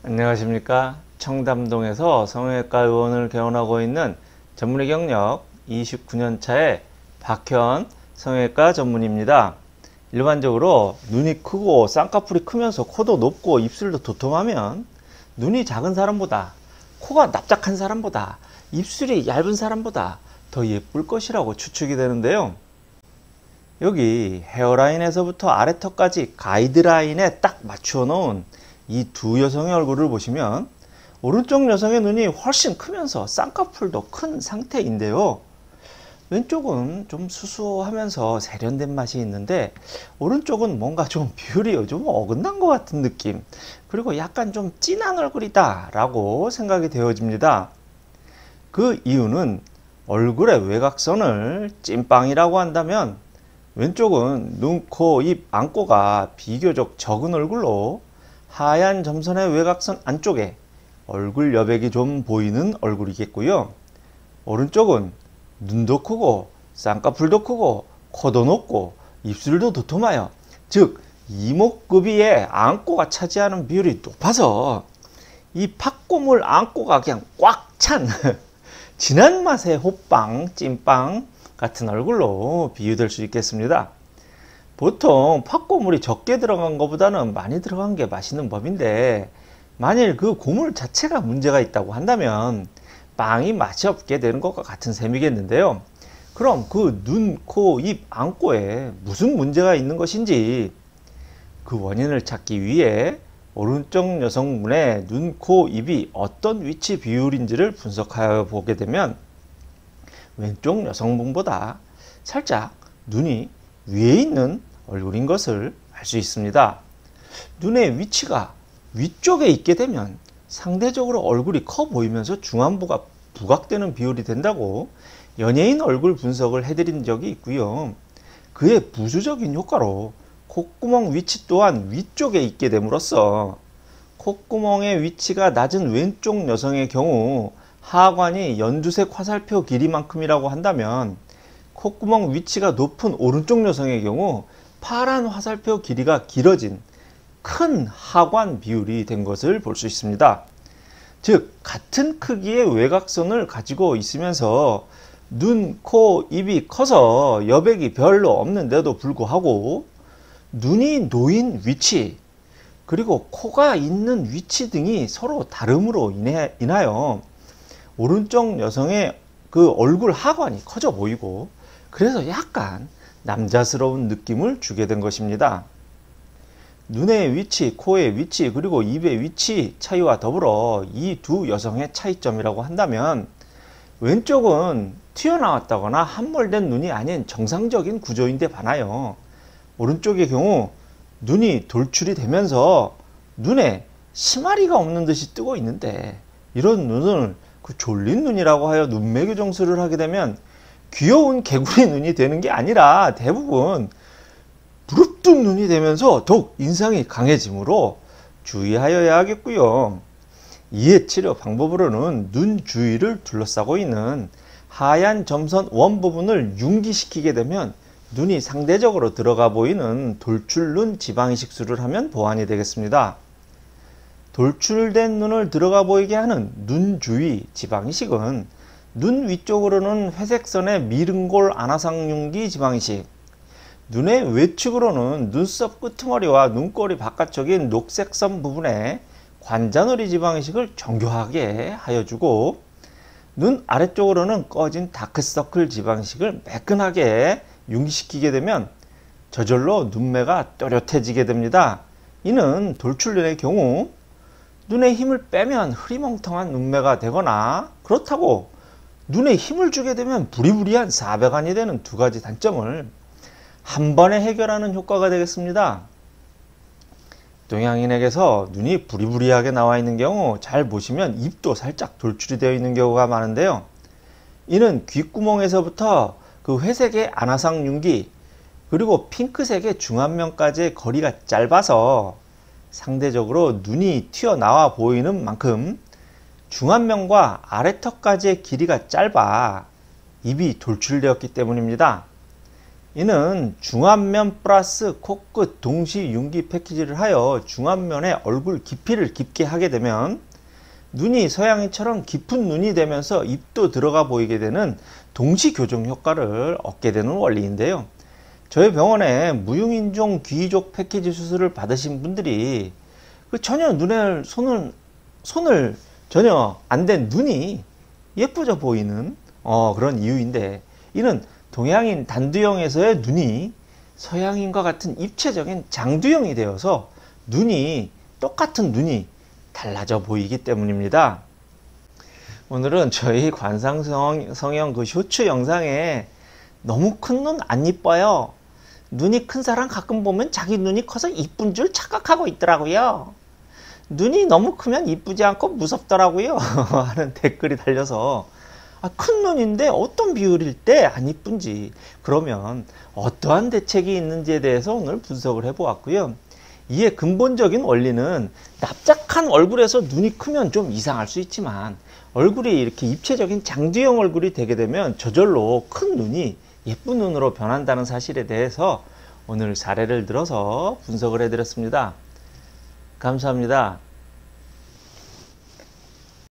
안녕하십니까. 청담동에서 성형외과 의원을 개원하고 있는 전문의 경력 29년차의 박현 성형외과 전문의입니다. 일반적으로 눈이 크고 쌍꺼풀이 크면서 코도 높고 입술도 도톰하면 눈이 작은 사람보다, 코가 납작한 사람보다, 입술이 얇은 사람보다 더 예쁠 것이라고 추측이 되는데요. 여기 헤어라인에서부터 아래턱까지 가이드라인에 딱 맞추어 놓은 이 두 여성의 얼굴을 보시면 오른쪽 여성의 눈이 훨씬 크면서 쌍꺼풀도 큰 상태인데요. 왼쪽은 좀 수수하면서 세련된 맛이 있는데 오른쪽은 뭔가 좀 비율이 좀 어긋난 것 같은 느낌, 그리고 약간 좀 진한 얼굴이다 라고 생각이 되어집니다. 그 이유는 얼굴의 외곽선을 찐빵이라고 한다면 왼쪽은 눈, 코, 입, 안코가 비교적 적은 얼굴로 하얀 점선의 외곽선 안쪽에 얼굴 여백이 좀 보이는 얼굴이겠고요. 오른쪽은 눈도 크고 쌍꺼풀도 크고 코도 높고 입술도 도톰하여, 즉 이목구비의 안코가 차지하는 비율이 높아서 이 팥고물 안코가 그냥 꽉 찬 진한 맛의 호빵, 찐빵 같은 얼굴로 비유될 수 있겠습니다. 보통 팥고물이 적게 들어간 것보다는 많이 들어간 게 맛있는 법인데, 만일 그 고물 자체가 문제가 있다고 한다면 빵이 맛이 없게 되는 것과 같은 셈이겠는데요. 그럼 그 눈, 코, 입, 안코에 무슨 문제가 있는 것인지 그 원인을 찾기 위해 오른쪽 여성분의 눈, 코, 입이 어떤 위치 비율인지를 분석하여 보게 되면 왼쪽 여성분보다 살짝 눈이 위에 있는 얼굴인 것을 알 수 있습니다. 눈의 위치가 위쪽에 있게 되면 상대적으로 얼굴이 커 보이면서 중안부가 부각되는 비율이 된다고 연예인 얼굴 분석을 해드린 적이 있고요. 그의 부수적인 효과로 콧구멍 위치 또한 위쪽에 있게 됨으로써 콧구멍의 위치가 낮은 왼쪽 여성의 경우 하관이 연두색 화살표 길이만큼이라고 한다면 콧구멍 위치가 높은 오른쪽 여성의 경우 파란 화살표 길이가 길어진 큰 하관 비율이 된 것을 볼 수 있습니다. 즉 같은 크기의 외곽선을 가지고 있으면서 눈, 코, 입이 커서 여백이 별로 없는데도 불구하고 눈이 놓인 위치, 그리고 코가 있는 위치 등이 서로 다름으로 인하여 오른쪽 여성의 그 얼굴 하관이 커져 보이고, 그래서 약간 남자스러운 느낌을 주게 된 것입니다. 눈의 위치, 코의 위치, 그리고 입의 위치 차이와 더불어 이 두 여성의 차이점이라고 한다면 왼쪽은 튀어나왔다거나 함몰된 눈이 아닌 정상적인 구조인데 반하여 오른쪽의 경우 눈이 돌출이 되면서 눈에 심아리가 없는 듯이 뜨고 있는데, 이런 눈을 그 졸린 눈이라고 하여 눈매 교정술을 하게 되면 귀여운 개구리 눈이 되는 게 아니라 대부분 부릅뜬 눈이 되면서 더욱 인상이 강해지므로 주의하여야 하겠고요. 이에 치료 방법으로는 눈 주위를 둘러싸고 있는 하얀 점선 원 부분을 융기시키게 되면 눈이 상대적으로 들어가 보이는 돌출눈 지방이식술을 하면 보완이 되겠습니다. 돌출된 눈을 들어가 보이게 하는 눈 주위 지방이식은 눈 위쪽으로는 회색선의 미릉골 안화상융기 지방이식, 눈의 외측으로는 눈썹 끄트머리와 눈꼬리 바깥쪽인 녹색선 부분에 관자놀이 지방이식을 정교하게 하여주고, 눈 아래쪽으로는 꺼진 다크서클 지방이식을 매끈하게 융기시키게 되면 저절로 눈매가 또렷해지게 됩니다. 이는 돌출눈의 경우 눈에 힘을 빼면 흐리멍텅한 눈매가 되거나, 그렇다고 눈에 힘을 주게 되면 부리부리한 사배관이 되는 두 가지 단점을 한 번에 해결하는 효과가 되겠습니다. 동양인에게서 눈이 부리부리하게 나와 있는 경우 잘 보시면 입도 살짝 돌출이 되어 있는 경우가 많은데요. 이는 귓구멍에서부터 그 회색의 안화상융기, 그리고 핑크색의 중안면까지의 거리가 짧아서 상대적으로 눈이 튀어나와 보이는 만큼 중안면과 아래턱까지의 길이가 짧아 입이 돌출되었기 때문입니다. 이는 중안면 플러스 코끝 동시 융기 패키지를 하여 중안면의 얼굴 깊이를 깊게 하게 되면 눈이 서양인처럼 깊은 눈이 되면서 입도 들어가 보이게 되는 동시 교정 효과를 얻게 되는 원리인데요. 저희 병원에 무용인종 귀족 패키지 수술을 받으신 분들이 전혀 눈에 손을 전혀 안 댄 눈이 예뻐져 보이는 그런 이유인데, 이는 동양인 단두형에서의 눈이 서양인과 같은 입체적인 장두형이 되어서 똑같은 눈이 달라져 보이기 때문입니다. 오늘은 저희 관상성형 그 쇼츠 영상에 너무 큰 눈 안 이뻐요, 눈이 큰 사람 가끔 보면 자기 눈이 커서 이쁜 줄 착각하고 있더라고요, 눈이 너무 크면 이쁘지 않고 무섭더라고요 하는 댓글이 달려서 큰 눈인데 어떤 비율일 때 안 이쁜지, 그러면 어떠한 대책이 있는지에 대해서 오늘 분석을 해 보았고요. 이의 근본적인 원리는 납작한 얼굴에서 눈이 크면 좀 이상할 수 있지만 얼굴이 이렇게 입체적인 장두형 얼굴이 되게 되면 저절로 큰 눈이 예쁜 눈으로 변한다는 사실에 대해서 오늘 사례를 들어서 분석을 해 드렸습니다. 감사합니다.